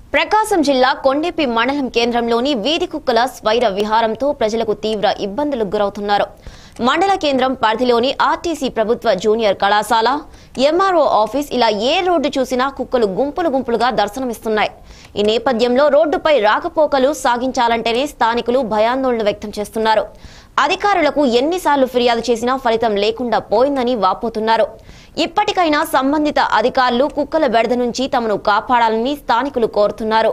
ప్రకాశం జిల్లా కొండెపి మండలం కేంద్రంలోని వీధి కుక్కల స్వైర విహారంతో ప్రజలకు తీవ్ర ఇబ్బందులకు గురవుతున్నారు. మండల కేంద్రం పరిధిలోని ఆర్టీసీ ప్రభుత్వ జూనియర్ కళాశాల, ఎంఆర్ఓ ఆఫీస్ ఇలా ఏ రోడ్డు చూసినా కుక్కలు గుంపులు గుంపులుగా దర్శనమిస్తున్నాయి. ఈ నేపథ్యంలో రోడ్డుపై రాకపోకలు సాగించాలంటేనే స్థానికులు భయాందోళన వ్యక్తం చేస్తున్నారు. అధికారులకు ఎన్నిసార్లు ఫిర్యాదు చేసినా ఫలితం లేకుండా పోయిందని వాపోతున్నారు. ఇప్పటికైనా సంబంధిత అధికారులు కుక్కల బెడద నుంచి తమను కాపాడాలని స్థానికులు కోరుతున్నారు.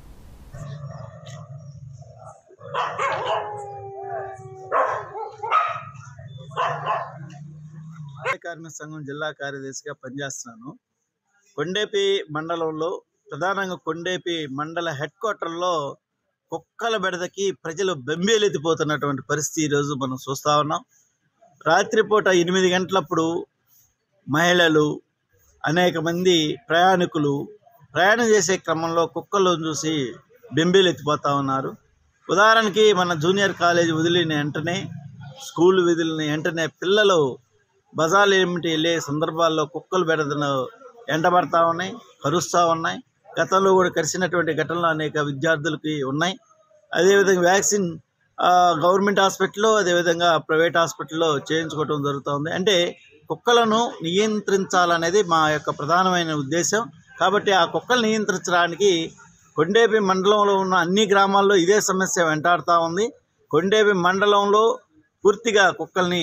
కార్మిక సంఘం జిల్లా కార్యదర్శిగా పనిచేస్తున్నాను. కొండేపి మండలంలో ప్రధానంగా కొండేపి మండల హెడ్ క్వార్టర్లో కుక్కల బెడదకి ప్రజలు బెంబేలెత్తిపోతున్నటువంటి పరిస్థితి ఈరోజు మనం చూస్తూ ఉన్నాం. రాత్రిపూట 8 గంటలప్పుడు మహిళలు, అనేక మంది ప్రయాణికులు ప్రయాణం చేసే క్రమంలో కుక్కలను చూసి బెంబేలెత్తిపోతూ ఉన్నారు. ఉదాహరణకి మన జూనియర్ కాలేజీ వదిలిన వెంటనే, స్కూల్ వదిలిన వెంటనే పిల్లలు బజార్లు ఏమిటి వెళ్ళే సందర్భాల్లో కుక్కలు బెడదను ఎండబడతా ఉన్నాయి, కరుస్తూ ఉన్నాయి. గతంలో కూడా కరిసినటువంటి ఘటనలు అనేక విద్యార్థులకి ఉన్నాయి. అదేవిధంగా వ్యాక్సిన్ గవర్నమెంట్ హాస్పిటల్లో, అదేవిధంగా ప్రైవేట్ హాస్పిటల్లో చేయించుకోవడం జరుగుతుంది. అంటే కుక్కలను నియంత్రించాలనేది మా యొక్క ప్రధానమైన ఉద్దేశం. కాబట్టి ఆ కుక్కలు నియంత్రించడానికి కొండేపి మండలంలో ఉన్న అన్ని గ్రామాల్లో ఇదే సమస్య వెంటాడుతూ ఉంది. కొండేపి మండలంలో పూర్తిగా కుక్కల్ని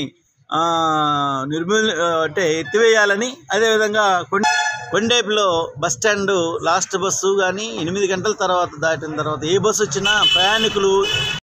ఎత్తివేయాలని, అదేవిధంగా కొండేపిలో బస్టాండ్ లాస్ట్ బస్సు కానీ 8 గంటల తర్వాత దాటిన తర్వాత ఏ బస్సు వచ్చినా ప్రయాణికులు